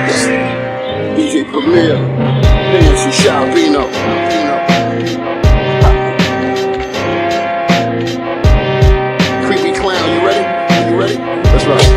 DJ Premier, Nancy Shalvino. Creepy clown, you ready? You ready? That's right.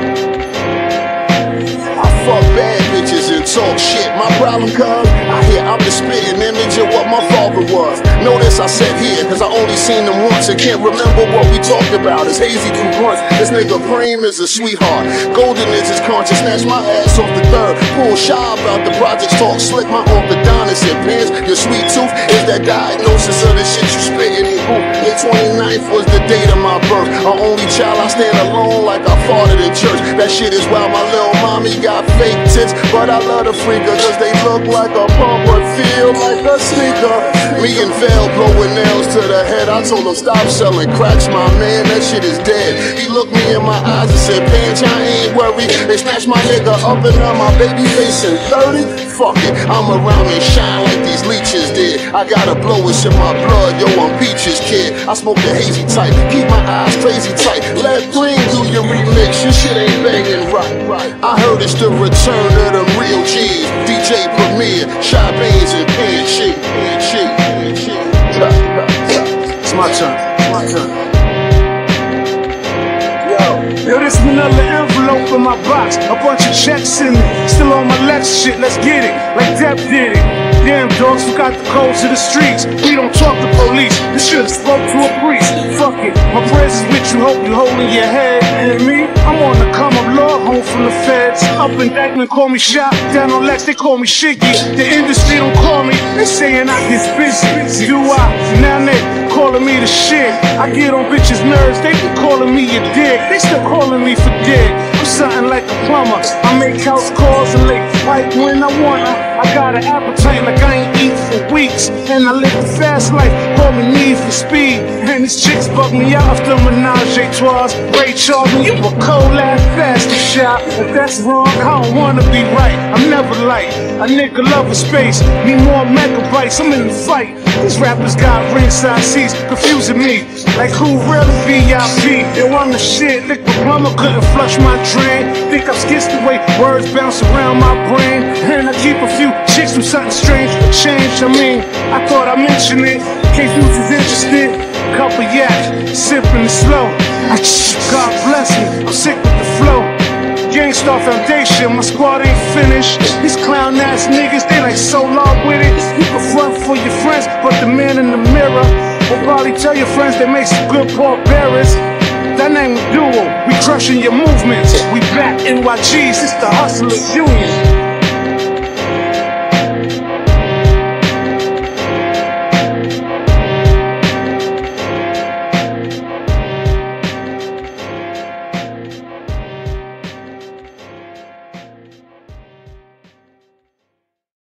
I fuck bad bitches and talk shit. My problem comes, I hear I'm the spitting image of what my father was. Notice I said here, cause I only seen them once and can't remember what we talked about. It's hazy through blunts. This nigga Preem is a sweetheart. Golden is his conscience, snatch my ass off the third. Pull shy about the projects, talk slick, my orthodontist and pins. Your sweet tooth is that diagnosis of the shit you spitting in group. May 29th was the date of my birth. Our only child, I stand alone like I farted in church. That shit is wild, my little mommy got fake tits, but I love the freaker, cause they look like a pump but feel like a sneaker. Me and Val blowing nails to the head. I told him stop selling cracks, my man, that shit is dead. He looked me in my eyes and said, Panch, I ain't worried. They snatched my nigga up and down my baby face in 30. Fuck it, I'm around and shine like these leeches did. I got a blowers in my blood, yo, I'm Peaches, kid. I smoke the hazy type, keep my eyes crazy tight. Let Green do your remix, your shit ain't banging right. I heard it's the return of them real G's. DJ Premier, Shy Beans and Pan-Chi. It's my turn, it's my turn. Yo, this manila envelope in my box, a bunch of checks in it. Still on my Lex shit, let's get it, like Depp did it. Damn dogs, forgot the codes to the streets. We don't talk to police, this shit spoke to a priest. Fuck it, my prayers is with you, hope you holding your head. And me, I'm on the come up, Lord, home from the feds. Up in Dyckman, call me Shop, down on Lex, they call me Shiggy. The industry don't call me, they saying I get busy. Do I? Now they calling me the shit. I get on bitches' nerves, they be calling me a dick. They still calling me for dick. I'm something like a plumber. I make house calls and lick pipe when I wanna. I got an appetite like I ain't eat for weeks. And I live a fast life, call me Need for Speed. And these chicks bug me out after menage a trois. Ray Charles, you a cold ass faster shot. If that's wrong, I don't wanna be right. I'm never light. A nigga love a space, need more megabytes. I'm in the fight. These rappers got ringside seats, confusing me. Like who really VIP? Yo, I'm the shit. Liquid plumber couldn't flush my drain. Think I'm skits the way words bounce around my brain. And I keep a few chicks from something strange to change. I mean, I thought I mentioned it. In case you was interested. Couple yak, sipping it slow. God bless me, I'm sick with the flow. Gangstar Foundation, my squad ain't finished. These clown ass niggas, they like so long with it. You can front for your friends, but the man in the mirror will probably tell your friends they make some good pallbearers. That name is Duo, we crushing your movements. We back NYGs, it's the Hustlers Union.